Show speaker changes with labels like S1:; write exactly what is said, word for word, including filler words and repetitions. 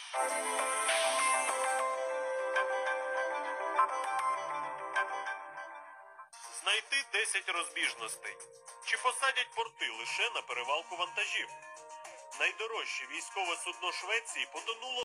S1: Знайти десять розбіжностей. Чи посадять порти лише на перевалку вантажів? Найдорожче військове судно Швеції потонуло